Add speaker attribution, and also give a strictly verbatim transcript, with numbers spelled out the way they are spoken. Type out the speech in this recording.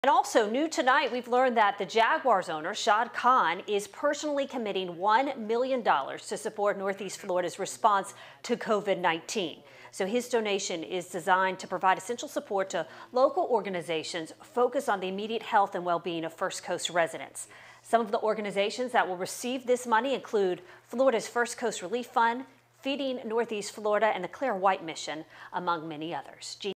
Speaker 1: And also new tonight, we've learned that the Jaguars owner, Shad Khan, is personally committing one million dollars to support Northeast Florida's response to COVID nineteen. So his donation is designed to provide essential support to local organizations focused on the immediate health and well-being of First Coast residents. Some of the organizations that will receive this money include Florida's First Coast Relief Fund, Feeding Northeast Florida, and the Claire White Mission, among many others.